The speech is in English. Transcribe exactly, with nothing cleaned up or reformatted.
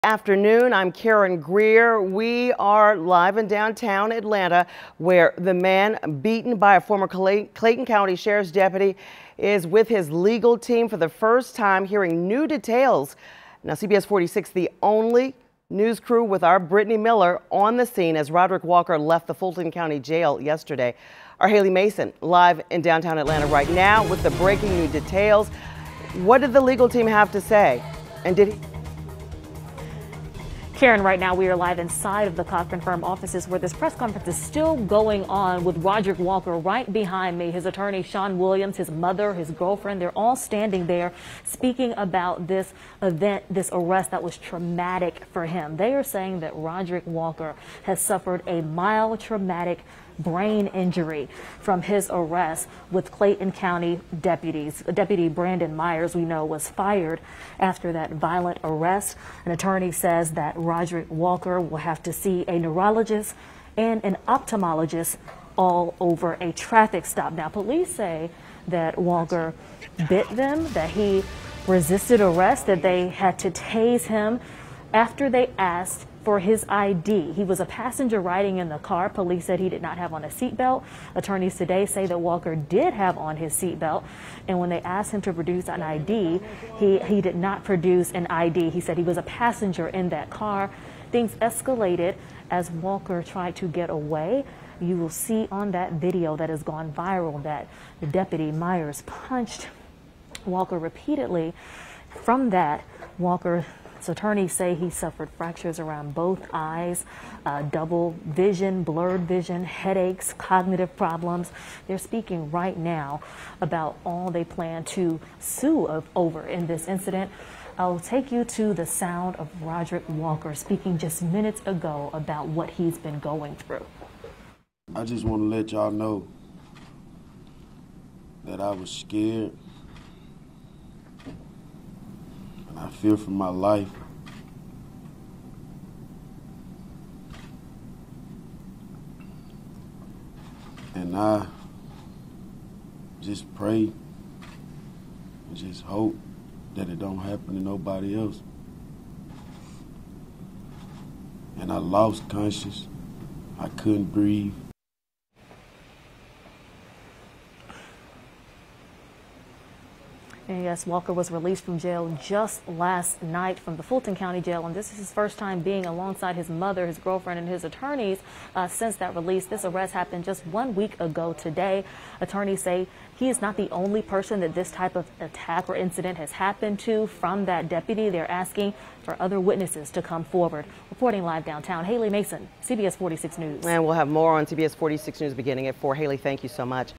Afternoon, I'm Karen Greer. We are live in downtown Atlanta, where the man beaten by a former Clayton County Sheriff's deputy is with his legal team for the first time, hearing new details. Now, C B S forty-six, the only news crew with our Brittany Miller on the scene as Roderick Walker left the Fulton County Jail yesterday. Our Haley Mason live in downtown Atlanta right now with the breaking new details. What did the legal team have to say? And did he? Karen, right now we are live inside of the Cochran Firm offices where this press conference is still going on with Roderick Walker right behind me. His attorney, Sean Williams, his mother, his girlfriend, they're all standing there speaking about this event, this arrest that was traumatic for him. They are saying that Roderick Walker has suffered a mild traumatic brain injury from his arrest with Clayton County deputies. Deputy Brandon Myers, we know, was fired after that violent arrest. An attorney says that Roderick Walker will have to see a neurologist and an ophthalmologist all over a traffic stop. Now, police say that Walker bit them, that he resisted arrest, that they had to tase him after they asked for his I D. He was a passenger riding in the car. Police said he did not have on a seatbelt. Attorneys today say that Walker did have on his seatbelt, and when they asked him to produce an I D, he, he did not produce an I D. He said he was a passenger in that car. Things escalated as Walker tried to get away. You will see on that video that has gone viral that the deputy Myers punched Walker repeatedly. From that, Walker So attorneys say he suffered fractures around both eyes, uh, double vision, blurred vision, headaches, cognitive problems. They're speaking right now about all they plan to sue of, over in this incident. I'll take you to the sound of Roderick Walker speaking just minutes ago about what he's been going through. I just want to let y'all know that I was scared. I fear for my life. And I just pray and just hope that it don't happen to nobody else. And I lost conscience. I couldn't breathe. And yes, Walker was released from jail just last night from the Fulton County Jail, and this is his first time being alongside his mother, his girlfriend, and his attorneys uh, since that release. This arrest happened just one week ago today. Attorneys say he is not the only person that this type of attack or incident has happened to from that deputy. They're asking for other witnesses to come forward. Reporting live downtown, Haley Mason, C B S forty-six News. And we'll have more on C B S forty-six News beginning at four. Haley, thank you so much.